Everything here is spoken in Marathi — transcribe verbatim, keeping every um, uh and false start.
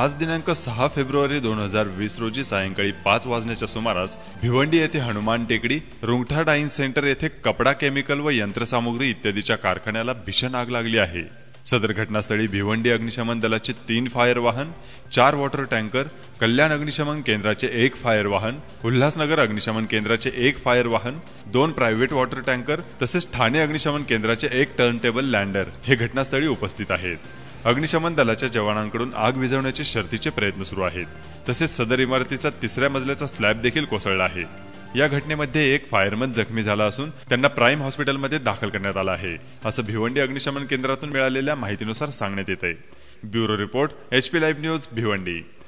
आज दिनांक सहा फेब्रुवारी दोन हजार वीस रोजी सायंकाळी पाच वाजण्याच्या सुमारास भिवंडी येथे हनुमान टेकडी रुंगठा डाईन सेंटर येथे कपडा केमिकल व यंत्रसामुग्री इत्यादीच्या कारखान्याला भीषण आग लागली आहे। सदर घटनास्थळी भिवंडी अग्निशमन दलाचे तीन फायर वाहन, चार वॉटर टँकर, कल्याण अग्निशमन केंद्राचे एक फायर वाहन, उल्हासनगर अग्निशमन केंद्राचे एक फायर वाहन, दोन प्रायव्हेट वॉटर टँकर तसेच ठाणे अग्निशमन केंद्राचे एक टर्नटेबल लँडर हे घटनास्थळी उपस्थित आहेत। अग्निशमन दलाच्या जवानांकडून आग विझवण्याचे शर्थीचे प्रयत्न सुरू आहेत। तसेच सदर इमारतीचा तिसऱ्या मजल्याचा स्लॅब देखील कोसळला आहे। या घटनेमध्ये एक फायरमन जखमी झाला असून त्यांना प्राइम हॉस्पिटलमध्ये दाखल करण्यात आला आहे, असं भिवंडी अग्निशमन केंद्रातून मिळालेल्या माहितीनुसार सांगण्यात येत आहे। Bureau report, HP live news, Bhiwandi.